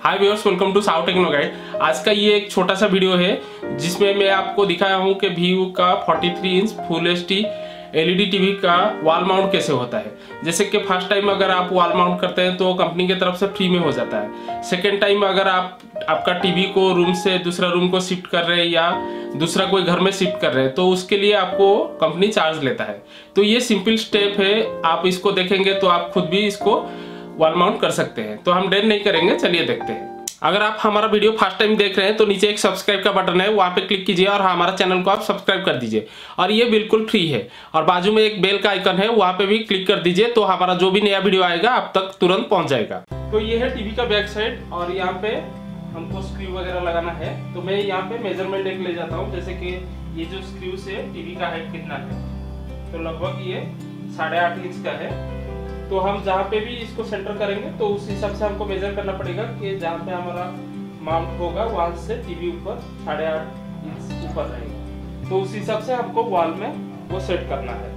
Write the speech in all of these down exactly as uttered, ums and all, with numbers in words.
Hi viewers, welcome to साउ techno guide. आज का ये एक छोटा सा वीडियो है जिसमें मैं आपको दिखाया हूँ कि वीवो का तैंतालीस inch full H D LED TV का वॉल माउंट कैसे होता है। जैसे कि फर्स्ट टाइम अगर आप वॉल माउंट करते हैं तो कंपनी की तरफ से फ्री में हो जाता है। सेकेंड टाइम अगर आप आपका टीवी को रूम से दूसरा रूम को शिफ्ट कर रहे हैं या दूसरा कोई घर में शिफ्ट कर रहे हैं तो उसके लिए आपको कंपनी चार्ज लेता है। तो ये सिंपल स्टेप है, आप इसको देखेंगे तो आप खुद भी इसको वॉल माउंट कर सकते हैं। तो हम देर नहीं करेंगे, चलिए देखते हैं। अगर आप हमारा वीडियो फर्स्ट टाइम देख रहे हैं तो नीचे एक सब्सक्राइब का बटन है, वहां पे क्लिक कीजिए और हमारा चैनल को आप सब्सक्राइब कर दीजिए और ये बिल्कुल फ्री है। और बाजू में एक बेल का आइकन है, वहां पे भी क्लिक कर दीजिए तो हमारा जो भी नया वीडियो आएगा आप तक तुरंत पहुंच जाएगा। तो ये है टीवी का बैक साइड और यहाँ पे हमको स्क्रू वगैरह लगाना है। तो मैं यहाँ पे मेजरमेंट एक ले जाता हूँ, जैसे कि ये जो स्क्रू से टीवी का हाइट कितना है, तो लगभग ये साढ़े आठ इंच का है। तो हम जहाँ पे भी इसको सेंटर करेंगे तो उस हिसाब से हमको मेजर करना पड़ेगा कि जहाँ पे हमारा माउंट होगा वहां से टीवी ऊपर साढ़े आठ इंच ऊपर रहेगा। तो उस हिसाब से हमको वॉल में वो सेट करना है।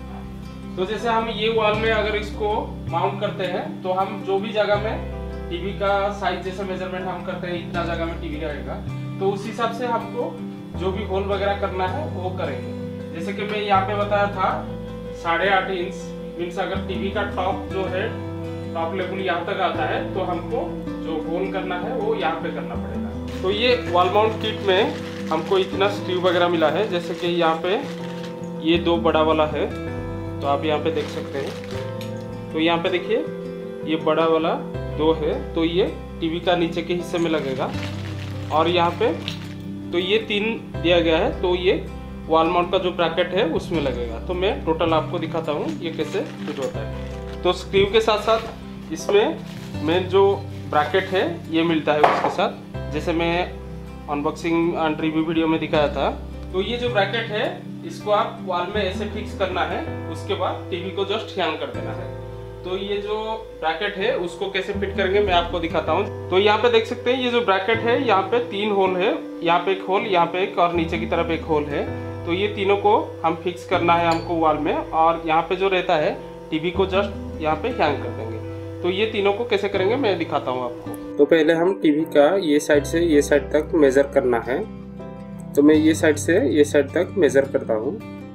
तो जैसे हम ये वॉल में अगर इसको माउंट करते हैं तो हम जो भी जगह में टीवी का साइज जैसे मेजरमेंट हम करते हैं, इतना जगह में टीवी रहेगा तो उस हिसाब से हमको जो भी होल वगैरह करना है वो करेंगे। जैसे कि मैं यहाँ पे बताया था साढ़े आठ इंच मीन्स अगर टीवी का टॉप जो है टॉप लेवल यहाँ तक आता है तो हमको जो होल करना है वो यहाँ पे करना पड़ेगा। तो ये वॉल माउंट किट में हमको इतना स्क्रू वगैरह मिला है, जैसे कि यहाँ पे ये दो बड़ा वाला है तो आप यहाँ पे देख सकते हैं। तो यहाँ पे देखिए ये बड़ा वाला दो है तो ये टीवी का नीचे के हिस्से में लगेगा और यहाँ पे तो ये तीन दिया गया है तो ये वॉल माउंट का जो ब्रैकेट है उसमें लगेगा। तो मैं टोटल आपको दिखाता हूँ ये कैसे फिट होता है। तो स्क्रू के साथ साथ इसमें मेन जो ब्रैकेट है ये मिलता है उसके साथ, जैसे मैं अनबॉक्सिंग एंड रिव्यू वीडियो में दिखाया था। तो ये जो ब्रैकेट है इसको आप वॉल में ऐसे फिक्स करना है, उसके बाद टीवी को जस्ट हैंग कर देना है। तो ये जो ब्रैकेट है उसको कैसे फिट करेंगे मैं आपको दिखाता हूँ। तो यहाँ पे देख सकते हैं ये जो ब्रैकेट है यहाँ पे तीन होल है, यहाँ पे एक होल, यहाँ पे एक और नीचे की तरफ एक होल है। तो ये तीनों को हम फिक्स करना है हमको वॉल में और यहाँ पे जो रहता है टीवी को जस्ट यहाँ पे हैंग कर देंगे। तो ये तीनों को कैसे करेंगे मैं दिखाता हूँ आपको। तो पहले हम टीवी का ये साइड से ये साइड तक मेजर करना है। तो मैं ये साइड से ये साइड तक मेजर करता हूँ।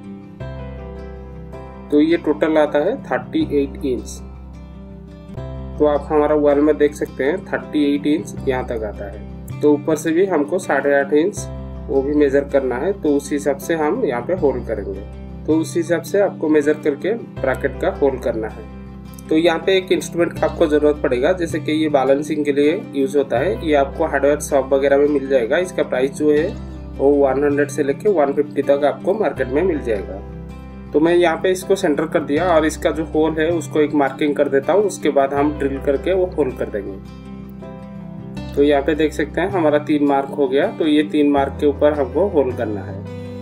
तो ये टोटल आता है अड़तीस इंच। तो आप हमारा वॉल में देख सकते हैं अड़तीस इंच यहाँ तक आता है। तो ऊपर से भी हमको साढ़े आठ इंच वो भी मेजर करना है, तो उस हिसाब से हम यहाँ पे होल करेंगे। तो उस हिसाब से आपको मेजर करके ब्रैकेट का होल करना है। तो यहाँ पे एक इंस्ट्रूमेंट का आपको जरूरत पड़ेगा, जैसे कि ये बैलेंसिंग के लिए यूज होता है। ये आपको हार्डवेयर शॉप वगैरह में मिल जाएगा। इसका प्राइस जो है वो सौ से लेके एक सौ पचास तक आपको मार्केट में मिल जाएगा। तो मैं यहाँ पे इसको सेंटर कर दिया और इसका जो होल है उसको एक मार्किंग कर देता हूँ। उसके बाद हम ड्रिल करके वो होल कर देंगे। तो यहाँ पे देख सकते हैं हमारा तीन मार्क हो गया। तो ये तीन मार्क के ऊपर हमको होल करना है।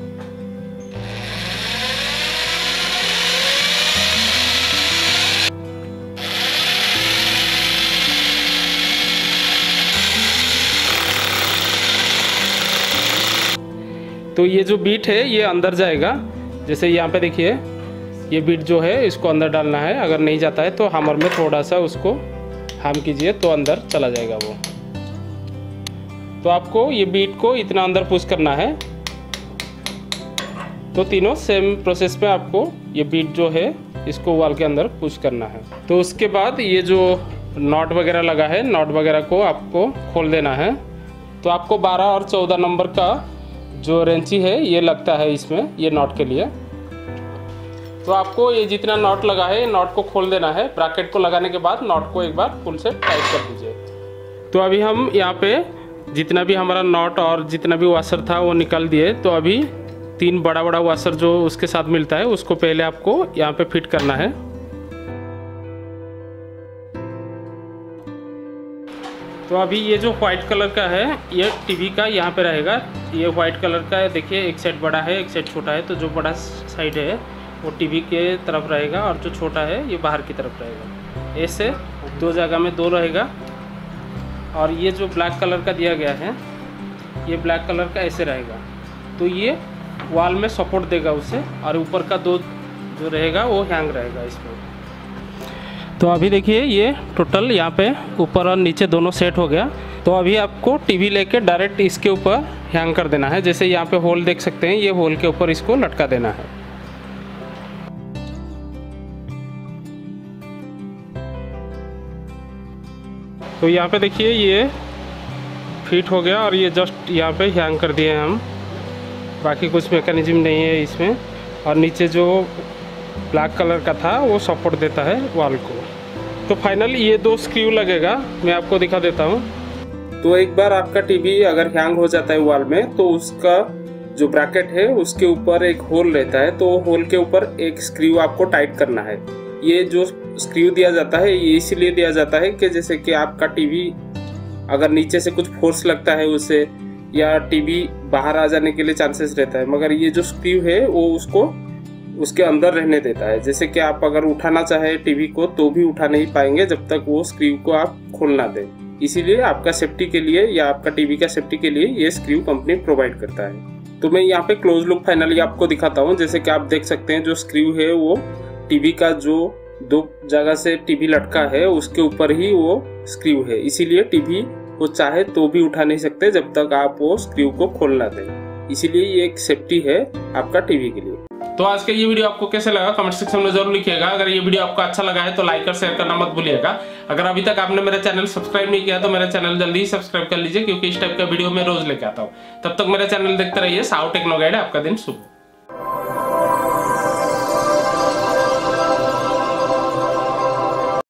तो ये जो बीट है ये अंदर जाएगा, जैसे यहाँ पे देखिए ये बीट जो है इसको अंदर डालना है। अगर नहीं जाता है तो हैमर में थोड़ा सा उसको हैम कीजिए तो अंदर चला जाएगा वो। तो आपको ये बीट को इतना अंदर पुश करना है। तो तीनों सेम प्रोसेस में आपको ये बीट जो है इसको वॉल के अंदर पुश करना है। तो उसके बाद ये जो नॉट वगैरह लगा है, नॉट वगैरह को आपको खोल देना है। तो आपको बारह और चौदह नंबर का जो रेंची है ये लगता है इसमें, ये नॉट के लिए। तो आपको ये जितना नॉट लगा है नॉट को खोल देना है। ब्रैकेट को लगाने के बाद नॉट को एक बार फुल से टाइट कर दीजिए। तो अभी हम यहाँ पे जितना भी हमारा नॉट और जितना भी वाशर था वो निकाल दिए। तो अभी तीन बड़ा बड़ा वाशर जो उसके साथ मिलता है उसको पहले आपको यहाँ पे फिट करना है। तो अभी ये जो व्हाइट कलर का है ये टीवी का यहाँ पे रहेगा। ये व्हाइट कलर का है, देखिए एक साइड बड़ा है एक साइड छोटा है। तो जो बड़ा साइड है वो टीवी के तरफ रहेगा और जो छोटा है ये बाहर की तरफ रहेगा। ऐसे दो जगह में दो रहेगा। और ये जो ब्लैक कलर का दिया गया है ये ब्लैक कलर का ऐसे रहेगा। तो ये वॉल में सपोर्ट देगा उसे और ऊपर का दो जो रहेगा वो हैंग रहेगा इसमें। तो अभी देखिए ये टोटल यहाँ पे ऊपर और नीचे दोनों सेट हो गया। तो अभी आपको टीवी लेके डायरेक्ट इसके ऊपर हैंग कर देना है। जैसे यहाँ पे होल देख सकते हैं, ये होल के ऊपर इसको लटका देना है। तो यहाँ पे देखिए ये फिट हो गया और ये जस्ट यहाँ पे हैंग कर दिए हम। बाकी कुछ मैकेनिज्म नहीं है इसमें। और नीचे जो ब्लैक कलर का था वो सपोर्ट देता है वॉल को। तो फाइनली ये दो स्क्रू लगेगा, मैं आपको दिखा देता हूँ। तो एक बार आपका टीवी अगर हैंग हो जाता है वॉल में, तो उसका जो ब्रैकेट है उसके ऊपर एक होल रहता है। तो होल के ऊपर एक स्क्रू आपको टाइट करना है। ये जो स्क्रू दिया जाता है ये इसलिए दिया जाता है कि जैसे कि आपका टीवी अगर नीचे से कुछ फोर्स लगता है उसे, या टीवी बाहर आ जाने के लिए चांसेस रहता है, मगर ये जो स्क्रू है वो उसको उसके अंदर रहने देता है। जैसे कि आप अगर उठाना चाहे टीवी को तो भी उठा नहीं पाएंगे जब तक वो स्क्रू को आप खोल ना दें। इसीलिए आपका सेफ्टी के लिए या आपका टीवी का सेफ्टी के लिए ये स्क्रू कंपनी प्रोवाइड करता है। तो मैं यहाँ पे क्लोज लुक फाइनली आपको दिखाता हूँ। जैसे कि आप देख सकते हैं जो स्क्रू है वो टीवी का जो दो जगह से टीवी लटका है उसके ऊपर ही वो स्क्रू है। इसीलिए टीवी को चाहे तो भी उठा नहीं सकते जब तक आप वो स्क्रू को खोल ना दें। इसीलिए ये एक सेफ्टी है आपका टीवी के लिए। तो आज का ये वीडियो आपको कैसे लगा कमेंट सेक्शन में जरूर लिखिएगा। अगर ये वीडियो आपको अच्छा लगा है तो लाइक और शेयर करना मत भूलिएगा। अगर अभी तक आपने मेरा चैनल सब्सक्राइब नहीं किया तो मेरा चैनल जल्दी ही सब्सक्राइब कर लीजिए, क्योंकि इस टाइप का वीडियो मैं रोज लेके आता हूँ। तब तक मेरा चैनल देखते रहिए। साउ टेक्नो गाइड। आपका दिन शुभ।